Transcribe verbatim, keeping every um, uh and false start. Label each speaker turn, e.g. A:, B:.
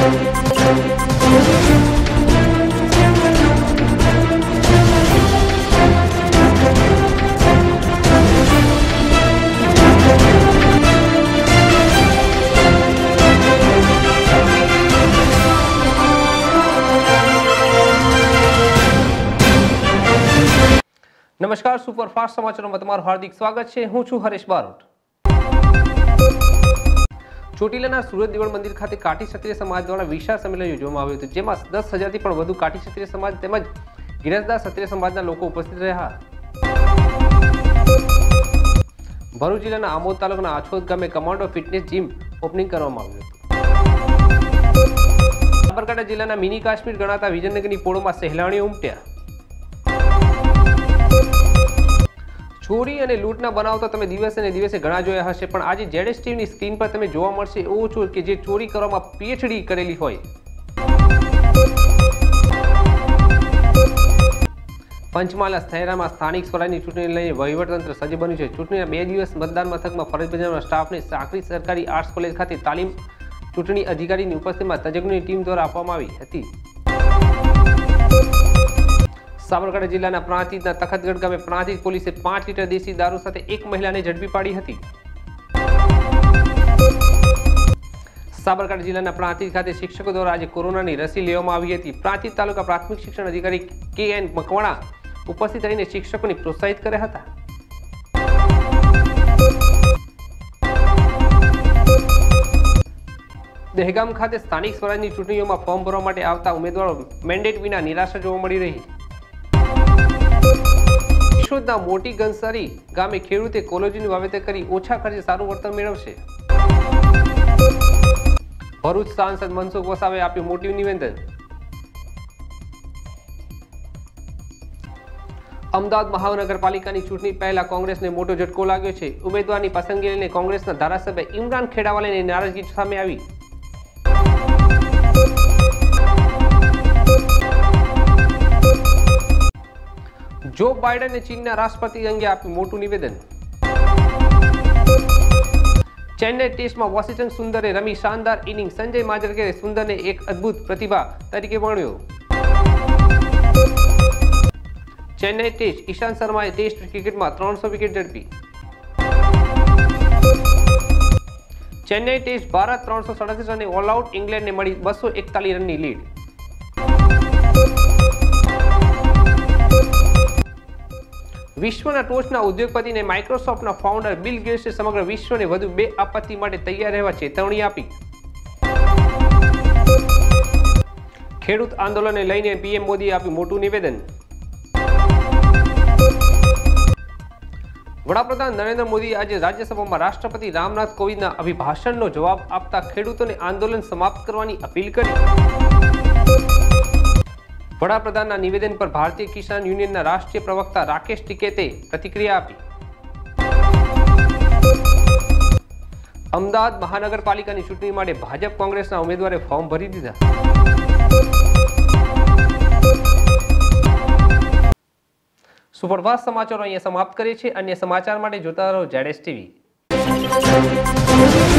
A: नमस्कार, सुपरफास्ट समाचारों में તમારું હાર્દિક સ્વાગત છે। હું છું હરેશ બારોટ। ચોટીલાના સુરત દેવળ મંદિર ખાતે કાઠી ક્ષત્રિય સમાજ દ્વારા વિશાળ સંમેલન યોજવામાં આવ્યું હતું, જેમાં દસ હજારથી પણ વધુ કાઠી ક્ષત્રિય સમાજ તેમજ ગિરસદાર ક્ષત્રિય સમાજના લોકો ઉપસ્થિત રહ્યા। ભરૂચ જિલ્લાના આમોદ તાલુકાના આછોદ ગામે કમાન્ડો ફિટનેસ જીમ ઓપનિંગ કરવામાં આવ્યું હતું। સાબરકાંઠા જિલ્લાના મિની કાશ્મીર ગણાતા વિજયનગરની પોળોમાં સહેલાણીઓ ઉમટ્યા। ચોરી અને લૂંટના બનાવ તો તમે દિવસે ને દિવસે ઘણા જોયા હશે, પણ આજે જેડેસ ટીવીની સ્ક્રીન પર તમે જોવા મળશે એવો ચોર કે જે ચોરી કરવામાં પીએચડી કરેલી હોય। પંચમહાલના શહેરમાં સ્થાનિક સ્વરાજની ચૂંટણીને લઈને વહીવટતંત્ર સજ્જ બન્યું છે। ચૂંટણીના બે દિવસ મતદાન મથકમાં ફરજ બજાવનાર સ્ટાફને સાંકરી સરકારી આર્ટ્સ કોલેજ ખાતે તાલીમ ચૂંટણી અધિકારીની ઉપસ્થિતિમાં તજજ્ઞોની ટીમ દ્વારા આપવામાં આવી હતી। સાબરકાંઠા જિલ્લાના પ્રાંતિજના તખતગઢ ગામે પ્રાંતિજ પોલીસે પાંચ લીટર દેશી દારૂ સાથે એક મહિલાને ઝડપી પાડી હતી। સાબરકાંઠા જિલ્લાના પ્રાંતિજ ખાતે શિક્ષકો દ્વારા આજે કોરોનાની રસી લેવામાં આવી હતી। પ્રાંતિજ તાલુકા પ્રાથમિક શિક્ષણ અધિકારી કે એન મકવાણા ઉપસ્થિત રહીને શિક્ષકોને પ્રોત્સાહિત કર્યા હતા। દહેગામ ખાતે સ્થાનિક સ્વરાજની ચૂંટણીઓમાં ફોર્મ ભરવા માટે આવતા ઉમેદવારો મેન્ડેટ વિના નિરાશા જોવા મળી રહી। કેશોદના મોટી ગંસારી ગામે ખેડૂતે કોલેજનું વાવેતર કરી ઓછા ખર્ચે સારું વળતર મેળવશે। ભરૂચ સાંસદ મનસુખ વસાવે આપ્યું મોટું નિવેદન। અમદાવાદ મહાનગરપાલિકાની ચૂંટણી પહેલા કોંગ્રેસને મોટો ઝટકો લાગ્યો છે। ઉમેદવારની પસંદગી લઈને કોંગ્રેસના ધારાસભ્ય ઇમરાન ખેડાવાલાની નારાજગી સામે આવી। જો બાઇડને ચીનના રાષ્ટ્રપતિ અંગે આપ્યું મોટું નિવેદન। ચેન્નઈ ટેસ્ટમાં વોશિંગ્ટન સુંદરે રમી શાનદાર ઇનિંગ। સંજય માંજરેકરે સુંદરને એક અદ્ભુત પ્રતિભા તરીકે વર્ણવ્યો। ચેન્નઈ ટેસ્ટ ઈશાંત શર્માએ ટેસ્ટ ક્રિકેટમાં ત્રણસો વિકેટ ઝડપી। ચેન્નઈ ટેસ્ટ ભારત ત્રણસો સડસઠ રને ઓલ આઉટ, ઇંગ્લેન્ડને મળી બસો એકતાલીસ રનની લીડ। વિશ્વના ટોચના ઉદ્યોગપતિને માઇક્રોસોફ્ટના ફાઉન્ડર બિલ ગેટ્સે સમગ્ર વિશ્વને વધુ બે આપત્તિ માટે તૈયાર રહેવા ચેતવણી આપી। ખેડૂત આંદોલનને લઈને પીએમ મોદીએ આપ્યું મોટું નિવેદન। વડાપ્રધાન નરેન્દ્ર મોદીએ આજે રાજ્યસભામાં રાષ્ટ્રપતિ રામનાથ કોવિંદના અભિભાષણનો જવાબ આપતા ખેડૂતોને આંદોલન સમાપ્ત કરવાની અપીલ કરી। વડાપ્રધાનના નિવેદન પર ભારતીય કિસાન યુનિયનના રાષ્ટ્રીય પ્રવક્તા રાકેશ ટિકૈતે પ્રતિક્રિયા આપી। અમદાવાદ મહાનગરપાલિકાની ચૂંટણી માટે ભાજપ કોંગ્રેસના ઉમેદવારે ફોર્મ ભરી દીધા। સુપરફાસ્ટ સમાચારો અહીંયા સમાપ્ત કરીએ છીએ। અન્ય સમાચાર માટે જોતા રહો જેડેસ ટીવી।